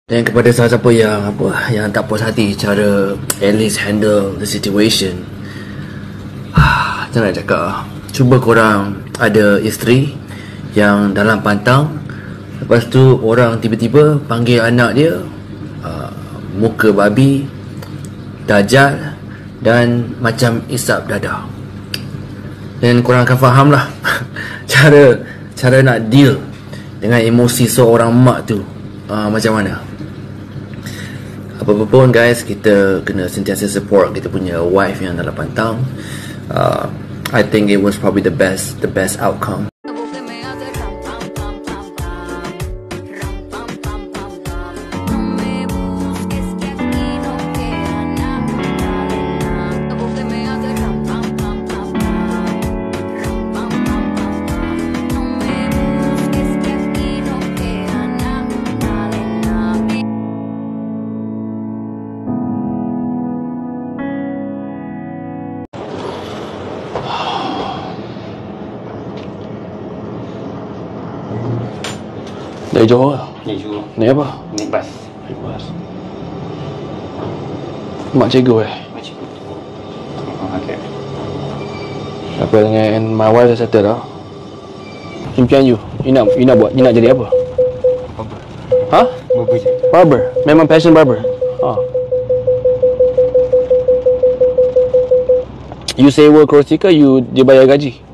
Dan kepada siapa yang tak puas hati cara Alice handle the situation, macam nak cakap, cuba korang ada isteri yang dalam pantang, lepas tu orang tiba-tiba panggil anak dia muka babi, dajjal dan macam isap dadah. Dan korang akan faham lah cara nak deal dengan emosi seorang mak tu macam mana. Apa pun guys, kita kena sentiasa support kita punya wife yang dalam pantang. I think it was probably the best outcome. Dari Johor lah? Dari Johor. Naik apa? Naik bas. Naik bas. Mak cikgu Macam tu. Okay. Apa dengan my wife dah settle dah? Impian you nak buat, you nak jadi apa? Barber. Ha? Barber je. Barber? Memang passion barber? You sewa kerusi ke dia bayar gaji?